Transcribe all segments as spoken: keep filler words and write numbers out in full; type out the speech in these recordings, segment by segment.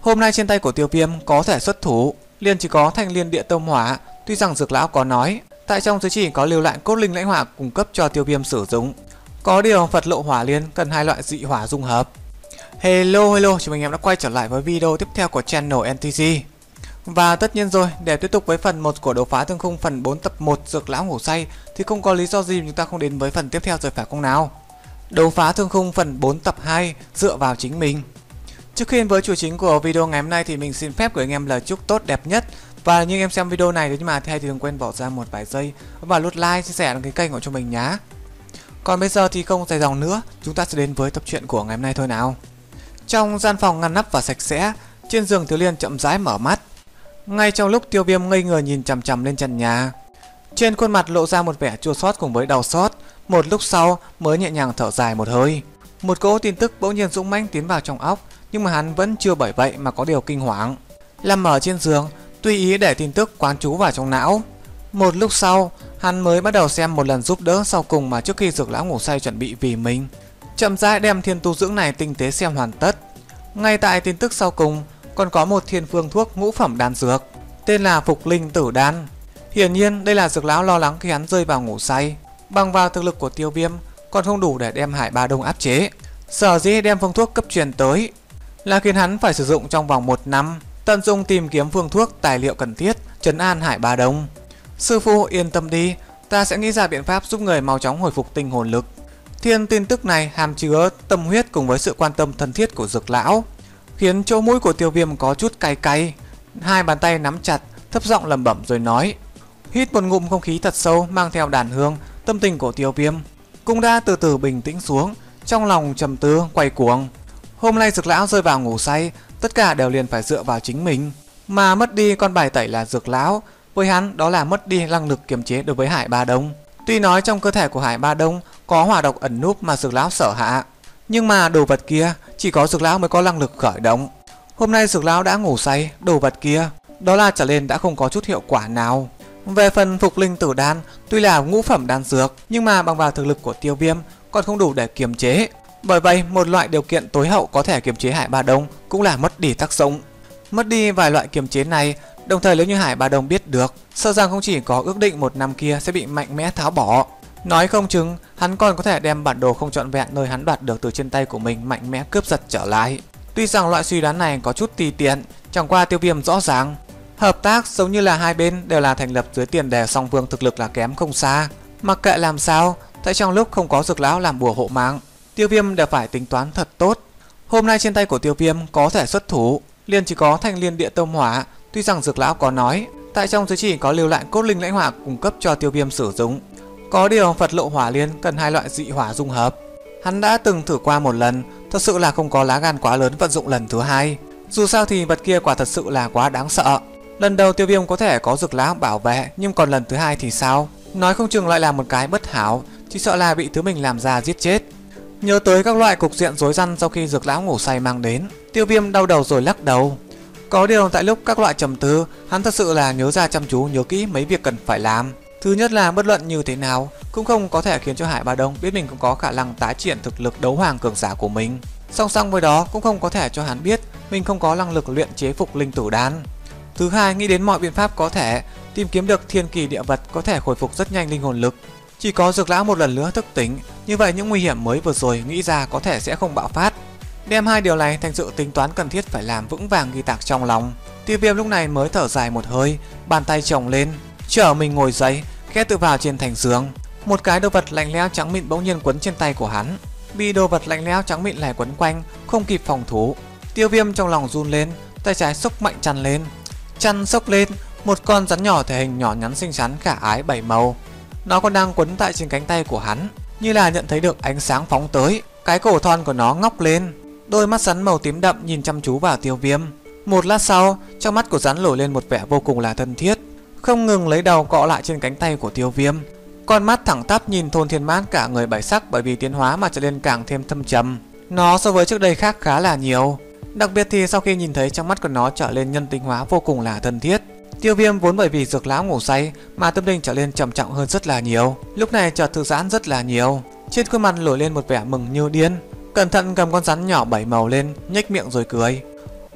Hôm nay trên tay của Tiêu Viêm có thể xuất thủ, liền chỉ có Thanh Liên Địa Tông Hỏa. Tuy rằng Dược lão có nói tại trong giới chỉ có lưu lại cốt linh lãnh hỏa cung cấp cho Tiêu Viêm sử dụng, có điều Phật Lộ Hỏa Liên cần hai loại dị hỏa dung hợp. Hello hello, chúng mình em đã quay trở lại với video tiếp theo của channel en tê giê. Và tất nhiên rồi, để tiếp tục với phần một của Đấu Phá Thương Khung phần bốn tập một Dược lão ngủ say thì không có lý do gì chúng ta không đến với phần tiếp theo rồi phải không nào? Đấu Phá Thương Khung phần bốn tập hai dựa vào chính mình. Trước khi với chủ chính của video ngày hôm nay thì mình xin phép gửi anh em lời chúc tốt đẹp nhất. Và như em xem video này, nhưng mà thì đừng quên bỏ ra một vài giây và nút like, chia sẻ cái kênh của chúng mình nhá. Còn bây giờ thì không dài dòng nữa, chúng ta sẽ đến với tập truyện của ngày hôm nay thôi nào. Trong gian phòng ngăn nắp và sạch sẽ, trên giường Thiếu Liên chậm rãi mở mắt. Ngay trong lúc Tiêu Viêm ngây người nhìn chằm chằm lên trần nhà, trên khuôn mặt lộ ra một vẻ chua xót cùng với đau xót. Một lúc sau mới nhẹ nhàng thở dài một hơi. Một cỗ tin tức bỗng nhiên dũng mãnh tiến vào trong óc, nhưng mà hắn vẫn chưa bởi vậy mà có điều kinh hoàng. Nằm ở trên giường, tùy ý để tin tức quán trú vào trong não. Một lúc sau, hắn mới bắt đầu xem một lần giúp đỡ sau cùng mà trước khi Dược lão ngủ say chuẩn bị vì mình. Chậm rãi đem thiên tu dưỡng này tinh tế xem hoàn tất. Ngay tại tin tức sau cùng còn có một thiên phương thuốc ngũ phẩm đan dược, tên là Phục Linh Tử Đan. Hiển nhiên đây là Dược lão lo lắng khi hắn rơi vào ngủ say. Bằng vào thực lực của Tiêu Viêm còn không đủ để đem Hải Ba Đông áp chế. Sở dĩ đem phương thuốc cấp truyền tới là khiến hắn phải sử dụng trong vòng một năm, tận dụng tìm kiếm phương thuốc tài liệu cần thiết trấn an Hải Ba Đông. Sư phụ yên tâm đi, ta sẽ nghĩ ra biện pháp giúp người mau chóng hồi phục tinh hồn lực. Thiên tin tức này hàm chứa tâm huyết cùng với sự quan tâm thân thiết của Dược lão, khiến chỗ mũi của Tiêu Viêm có chút cay cay. Hai bàn tay nắm chặt, thấp giọng lẩm bẩm rồi nói. Hít một ngụm không khí thật sâu mang theo đàn hương, tâm tình của Tiêu Viêm cũng đã từ từ bình tĩnh xuống. Trong lòng trầm tư quay cuồng. Hôm nay Dược lão rơi vào ngủ say, tất cả đều liền phải dựa vào chính mình, mà mất đi con bài tẩy là Dược lão, với hắn đó là mất đi năng lực kiềm chế đối với Hải Ba Đông. Tuy nói trong cơ thể của Hải Ba Đông có hỏa độc ẩn núp mà Dược lão sở hạ, nhưng mà đồ vật kia chỉ có Dược lão mới có năng lực khởi động. Hôm nay Dược lão đã ngủ say, đồ vật kia đó là trở lên đã không có chút hiệu quả nào. Về phần Phục Linh Tử Đan, tuy là ngũ phẩm đan dược, nhưng mà bằng vào thực lực của Tiêu Viêm còn không đủ để kiềm chế. Bởi vậy một loại điều kiện tối hậu có thể kiềm chế Hải Ba Đông cũng là mất đi tác dụng. Mất đi vài loại kiềm chế này, đồng thời nếu như Hải Ba Đông biết được, sợ rằng không chỉ có ước định một năm kia sẽ bị mạnh mẽ tháo bỏ, nói không chừng hắn còn có thể đem bản đồ không trọn vẹn nơi hắn đoạt được từ trên tay của mình mạnh mẽ cướp giật trở lại. Tuy rằng loại suy đoán này có chút tùy tiện, chẳng qua Tiêu Viêm rõ ràng hợp tác giống như là hai bên đều là thành lập dưới tiền đề song phương thực lực là kém không xa. Mặc kệ làm sao, tại trong lúc không có Dược lão làm bùa hộ mạng, Tiêu Viêm đều phải tính toán thật tốt. Hôm nay trên tay của Tiêu Viêm có thể xuất thủ, liền chỉ có Thanh Liên Địa Tông Hỏa. Tuy rằng Dược lão có nói tại trong giới chỉ có lưu lại cốt linh lãnh hỏa cung cấp cho Tiêu Viêm sử dụng, có điều Phật Lộ Hỏa Liên cần hai loại dị hỏa dung hợp. Hắn đã từng thử qua một lần, thật sự là không có lá gan quá lớn vận dụng lần thứ hai. Dù sao thì vật kia quả thật sự là quá đáng sợ. Lần đầu Tiêu Viêm có thể có Dược lão bảo vệ, nhưng còn lần thứ hai thì sao? Nói không chừng lại là một cái bất hảo, chỉ sợ là bị thứ mình làm ra giết chết. Nhớ tới các loại cục diện rối răn sau khi Dược lão ngủ say mang đến, Tiêu Viêm đau đầu rồi lắc đầu. Có điều tại lúc các loại trầm tư, hắn thật sự là nhớ ra chăm chú nhớ kỹ mấy việc cần phải làm. Thứ nhất là bất luận như thế nào cũng không có thể khiến cho Hải Ba Đông biết mình cũng có khả năng tái triển thực lực đấu hoàng cường giả của mình. Song song với đó cũng không có thể cho hắn biết mình không có năng lực luyện chế Phục Linh Tử Đan. Thứ hai, nghĩ đến mọi biện pháp có thể tìm kiếm được thiên kỳ địa vật có thể khôi phục rất nhanh linh hồn lực. Chỉ có Dược lão một lần nữa thức tỉnh, như vậy những nguy hiểm mới vừa rồi nghĩ ra có thể sẽ không bạo phát. Đem hai điều này thành sự tính toán cần thiết phải làm vững vàng ghi tạc trong lòng. Tiêu Viêm lúc này mới thở dài một hơi, bàn tay chồng lên, chở mình ngồi dậy, khẽ tự vào trên thành giường. Một cái đồ vật lạnh lẽo trắng mịn bỗng nhiên quấn trên tay của hắn. Bị đồ vật lạnh lẽo trắng mịn này quấn quanh, không kịp phòng thủ, Tiêu Viêm trong lòng run lên, tay trái xốc mạnh chăn lên. Chăn xốc lên, một con rắn nhỏ thể hình nhỏ nhắn xinh xắn khả ái bảy màu. Nó còn đang quấn tại trên cánh tay của hắn, như là nhận thấy được ánh sáng phóng tới. Cái cổ thon của nó ngóc lên, đôi mắt rắn màu tím đậm nhìn chăm chú vào Tiêu Viêm. Một lát sau, trong mắt của rắn nổi lên một vẻ vô cùng là thân thiết, không ngừng lấy đầu cọ lại trên cánh tay của Tiêu Viêm. Con mắt thẳng tắp nhìn Thôn Thiên Mãn cả người bảy sắc bởi vì tiến hóa mà trở nên càng thêm thâm trầm. Nó so với trước đây khác khá là nhiều. Đặc biệt thì sau khi nhìn thấy trong mắt của nó trở lên nhân tính hóa vô cùng là thân thiết. Tiêu Viêm vốn bởi vì Dược lão ngủ say mà tâm tình trở nên trầm trọng hơn rất là nhiều, lúc này chợt thư giãn rất là nhiều, trên khuôn mặt nổi lên một vẻ mừng như điên, cẩn thận cầm con rắn nhỏ bảy màu lên, nhếch miệng rồi cười.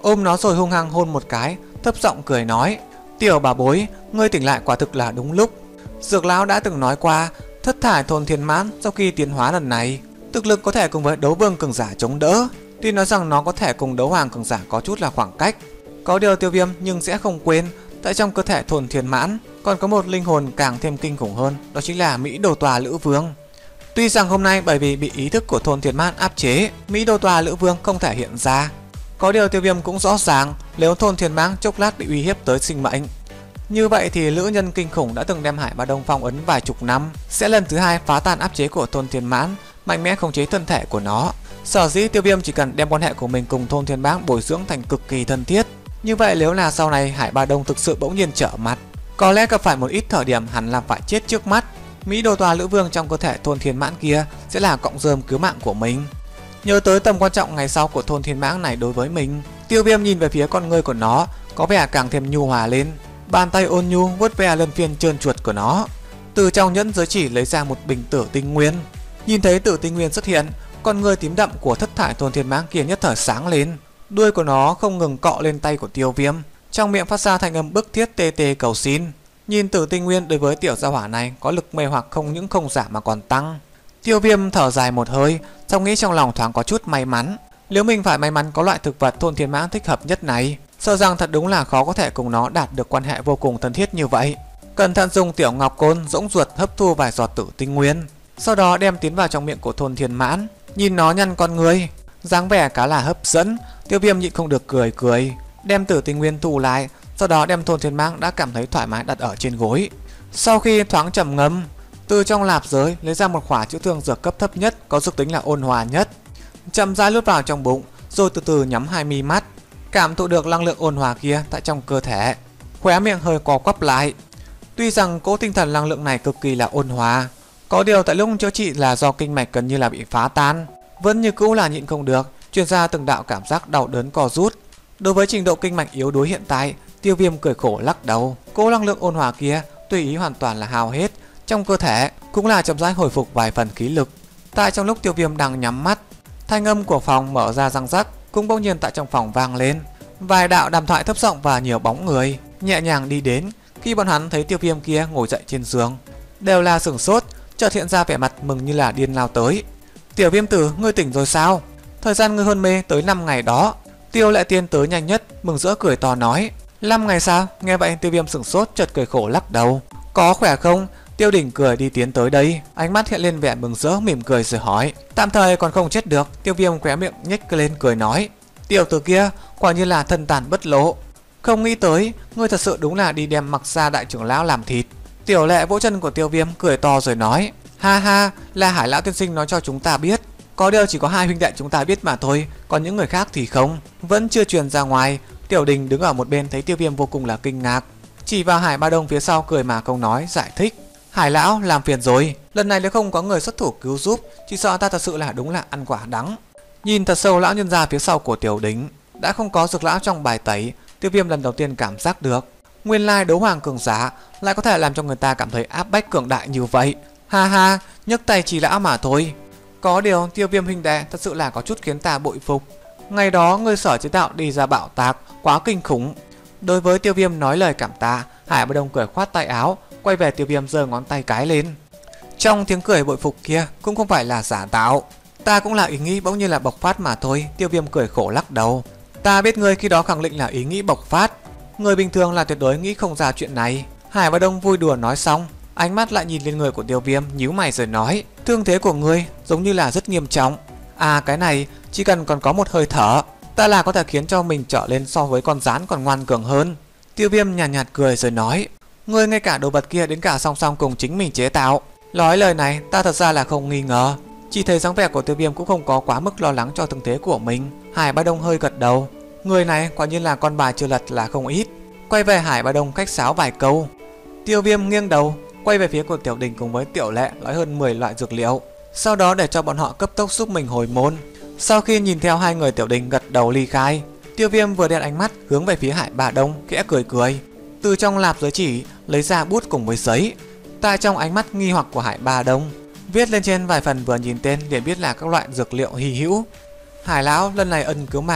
ôm nó rồi hung hăng hôn một cái, thấp giọng cười nói: "Tiểu bà bối, ngươi tỉnh lại quả thực là đúng lúc." Dược lão đã từng nói qua, thất thải thôn thiên mãn sau khi tiến hóa lần này, thực lực có thể cùng với đấu vương cường giả chống đỡ. Tuy nói rằng nó có thể cùng đấu hoàng cường giả có chút là khoảng cách, có điều Tiêu Viêm nhưng sẽ không quên, tại trong cơ thể thôn thiên mãn còn có một linh hồn càng thêm kinh khủng hơn, đó chính là Mỹ Đồ Tòa Lữ Vương. Tuy rằng hôm nay bởi vì bị ý thức của thôn thiên mãn áp chế, Mỹ Đồ Tòa Lữ Vương không thể hiện ra, có điều Tiêu Viêm cũng rõ ràng, nếu thôn thiên mãn chốc lát bị uy hiếp tới sinh mệnh, như vậy thì lữ nhân kinh khủng đã từng đem Hải Ba Đông phong ấn vài chục năm sẽ lần thứ hai phá tan áp chế của thôn thiên mãn, mạnh mẽ khống chế thân thể của nó. Sở dĩ Tiêu Viêm chỉ cần đem quan hệ của mình cùng thôn thiên mãn bồi dưỡng thành cực kỳ thân thiết, như vậy nếu là sau này Hải Ba Đông thực sự bỗng nhiên trở mặt, có lẽ gặp phải một ít thời điểm hẳn là phải chết trước mắt, Mỹ Đồ Tòa Lữ Vương trong cơ thể thôn thiên mãn kia sẽ là cọng rơm cứu mạng của mình. Nhớ tới tầm quan trọng ngày sau của thôn thiên mãn này đối với mình, Tiêu Viêm nhìn về phía con ngươi của nó, có vẻ càng thêm nhu hòa lên. Bàn tay ôn nhu vuốt ve lân phiên trơn chuột của nó, từ trong nhẫn giới chỉ lấy ra một bình tử tinh nguyên. Nhìn thấy tử tinh nguyên xuất hiện, con ngươi tím đậm của thất thải thôn thiên mãn kia nhất thời sáng lên, đuôi của nó không ngừng cọ lên tay của Tiêu Viêm, trong miệng phát ra thanh âm bức thiết tê tê cầu xin. Nhìn tử tinh nguyên đối với tiểu gia hỏa này có lực mê hoặc không những không giảm mà còn tăng. Tiêu Viêm thở dài một hơi, xong nghĩ trong lòng thoáng có chút may mắn, nếu mình phải may mắn có loại thực vật thôn thiên mãn thích hợp nhất này, sợ rằng thật đúng là khó có thể cùng nó đạt được quan hệ vô cùng thân thiết như vậy. Cẩn thận dùng tiểu ngọc côn dỗng ruột hấp thu vài giọt tử tinh nguyên, sau đó đem tiến vào trong miệng của thôn thiên mãn. Nhìn nó nhăn con người, dáng vẻ khá là hấp dẫn, Tiêu Viêm nhịn không được cười cười, đem tử tinh nguyên thu lại, sau đó đem thôn thiên mãn đã cảm thấy thoải mái đặt ở trên gối. Sau khi thoáng trầm ngâm, từ trong lạp giới lấy ra một khỏa chữa thương dược cấp thấp nhất, có dược tính là ôn hòa nhất, chậm rãi nuốt vào trong bụng, rồi từ từ nhắm hai mi mắt, cảm thụ được năng lượng ôn hòa kia tại trong cơ thể, khóe miệng hơi co quắp lại. Tuy rằng cỗ tinh thần năng lượng này cực kỳ là ôn hòa, có điều tại lúc chữa trị là do kinh mạch gần như là bị phá tan, vẫn như cũ là nhịn không được, truyền ra từng đạo cảm giác đau đớn co rút. Đối với trình độ kinh mạch yếu đuối hiện tại, Tiêu Viêm cười khổ lắc đầu, cỗ năng lượng ôn hòa kia tùy ý hoàn toàn là hao hết, trong cơ thể cũng là chậm rãi hồi phục vài phần khí lực. Tại trong lúc Tiêu Viêm đang nhắm mắt, thanh âm của phòng mở ra răng rắc cũng bỗng nhiên tại trong phòng vang lên. Vài đạo đàm thoại thấp giọng và nhiều bóng người nhẹ nhàng đi đến. Khi bọn hắn thấy Tiêu Viêm kia ngồi dậy trên giường, đều là sửng sốt, chợt hiện ra vẻ mặt mừng như là điên lao tới. "Tiểu Viêm tử, ngươi tỉnh rồi sao? Thời gian ngươi hôn mê tới năm ngày đó." Tiêu Lệ Tiên tới nhanh nhất, mừng rỡ cười to nói. "Năm ngày sao?" Nghe vậy Tiêu Viêm sửng sốt, chợt cười khổ lắc đầu. "Có khỏe không?" Tiêu Đình cười đi tiến tới đây, ánh mắt hiện lên vẻ mừng rỡ, mỉm cười rồi hỏi. "Tạm thời còn không chết được." Tiêu Viêm khóe miệng nhếch lên cười nói. "Tiểu tử kia quả như là thân tàn bất lộ, không nghĩ tới ngươi thật sự đúng là đi đem Mặc Gia đại trưởng lão làm thịt." Tiểu Lệ vỗ chân của Tiêu Viêm cười to rồi nói. "Ha ha, là Hải lão tiên sinh nói cho chúng ta biết, có điều chỉ có hai huynh đệ chúng ta biết mà thôi, còn những người khác thì không, vẫn chưa truyền ra ngoài." Tiểu Đình đứng ở một bên thấy Tiêu Viêm vô cùng là kinh ngạc, chỉ vào Hải Ba Đông phía sau cười mà không nói, giải thích. "Hải lão làm phiền rồi, lần này nếu không có người xuất thủ cứu giúp, chỉ sợ ta thật sự là đúng là ăn quả đắng." Nhìn thật sâu lão nhân gia phía sau của Tiểu Đình, đã không có dược lão trong bài tẩy, Tiêu Viêm lần đầu tiên cảm giác được, nguyên lai đấu hoàng cường giả lại có thể làm cho người ta cảm thấy áp bách cường đại như vậy. Ha ha, nhấc tay chỉ lão mà thôi. Có điều Tiêu Viêm huynh đệ thật sự là có chút khiến ta bội phục. Ngày đó ngươi sở chế tạo đi ra bạo tạc quá kinh khủng. Đối với Tiêu Viêm nói lời cảm tạ, Hải Ba Đông cười khoát tay áo, quay về Tiêu Viêm giơ ngón tay cái lên. Trong tiếng cười bội phục kia cũng không phải là giả tạo, ta cũng là ý nghĩ bỗng nhiên là bộc phát mà thôi. Tiêu Viêm cười khổ lắc đầu. Ta biết ngươi khi đó khẳng định là ý nghĩ bộc phát, người bình thường là tuyệt đối nghĩ không ra chuyện này. Hải Ba Đông vui đùa nói xong, ánh mắt lại nhìn lên người của Tiêu Viêm, nhíu mày rồi nói. Thương thế của ngươi giống như là rất nghiêm trọng. À, cái này chỉ cần còn có một hơi thở, ta là có thể khiến cho mình trở lên so với con rắn còn ngoan cường hơn. Tiêu Viêm nhàn nhạt, nhạt cười rồi nói. Ngươi ngay cả đồ vật kia đến cả song song cùng chính mình chế tạo. Nói lời này ta thật ra là không nghi ngờ. Chỉ thấy dáng vẻ của Tiêu Viêm cũng không có quá mức lo lắng cho thương thế của mình. Hải Ba Đông hơi gật đầu. Người này quả nhiên là con bài chưa lật là không ít. Quay về Hải Ba Đông khách sáo vài câu. Tiêu Viêm nghiêng đầu quay về phía của Tiểu Đình cùng với Tiểu Lệ nói hơn mười loại dược liệu, sau đó để cho bọn họ cấp tốc giúp mình hồi môn. Sau khi nhìn theo hai người Tiểu Đình gật đầu ly khai, Tiêu Viêm vừa đeo ánh mắt hướng về phía Hải Ba Đông, khẽ cười cười, từ trong lạp giới chỉ lấy ra bút cùng với giấy. Tại trong ánh mắt nghi hoặc của Hải Ba Đông, viết lên trên vài phần vừa nhìn tên liền biết là các loại dược liệu hy hữu. Hải lão lần này ân cứu mạng,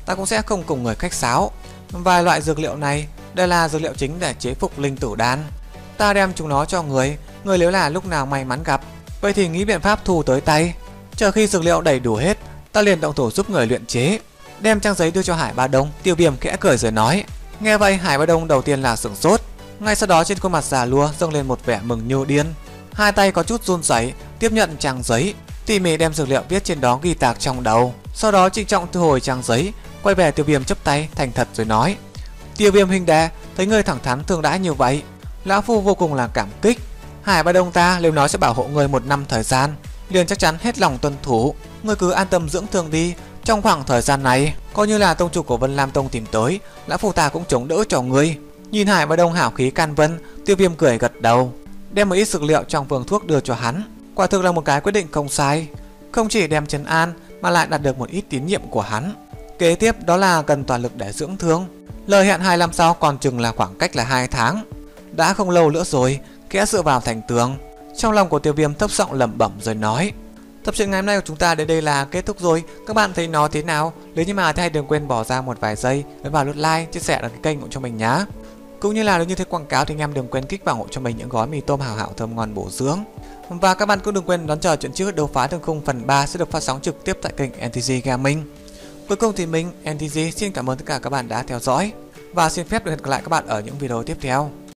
ta cũng sẽ không cùng người khách sáo. Vài loại dược liệu này đây là dược liệu chính để chế phục linh tử đan. Ta đem chúng nó cho người, người nếu là lúc nào may mắn gặp, vậy thì nghĩ biện pháp thu tới tay. Chờ khi dược liệu đầy đủ hết, ta liền động thủ giúp người luyện chế. Đem trang giấy đưa cho Hải Ba Đông, Tiêu Viêm khẽ cười rồi nói. Nghe vậy Hải Ba Đông đầu tiên là sửng sốt, ngay sau đó trên khuôn mặt già lua dâng lên một vẻ mừng như điên. Hai tay có chút run rẩy tiếp nhận trang giấy, tỉ mỉ đem dược liệu viết trên đó ghi tạc trong đầu. Sau đó trịnh trọng thu hồi trang giấy, quay về Tiêu Viêm chắp tay thành thật rồi nói. Tiêu Viêm huynh đệ, thấy ngươi thẳng thắn thương đãi như vậy, lão phu vô cùng là cảm kích. Hải Ba Đông ta nếu nói sẽ bảo hộ ngươi một năm thời gian, liền chắc chắn hết lòng tuân thủ. Ngươi cứ an tâm dưỡng thương đi. Trong khoảng thời gian này, coi như là tông chủ của Vân Lam Tông tìm tới, lão phu ta cũng chống đỡ cho ngươi. Nhìn Hải Ba Đông hào khí can vân, Tiêu Viêm cười gật đầu, đem một ít dược liệu trong vườn thuốc đưa cho hắn. Quả thực là một cái quyết định không sai, không chỉ đem trấn an mà lại đạt được một ít tín nhiệm của hắn. Kế tiếp đó là cần toàn lực để dưỡng thương. Lời hẹn hai năm sau còn chừng là khoảng cách là hai tháng. Đã không lâu nữa rồi, kẽ dựa vào thành tường. Trong lòng của Tiêu Viêm thấp giọng lẩm bẩm rồi nói. Tập truyện ngày hôm nay của chúng ta đến đây là kết thúc rồi. Các bạn thấy nó thế nào? Nếu như mà thì hãy đừng quên bỏ ra một vài giây ấn vào nút like, chia sẻ đăng ký kênh cho mình nhé. Cũng như là nếu như thấy quảng cáo thì anh em đừng quên kích vào ủng hộ cho mình những gói mì tôm hảo hảo thơm ngon bổ dưỡng. Và các bạn cũng đừng quên đón chờ chuyện trước đấu phá thương khung phần ba sẽ được phát sóng trực tiếp tại kênh en tê giê Gaming. Cuối cùng thì mình en tê giê xin cảm ơn tất cả các bạn đã theo dõi và xin phép được hẹn gặp lại các bạn ở những video tiếp theo.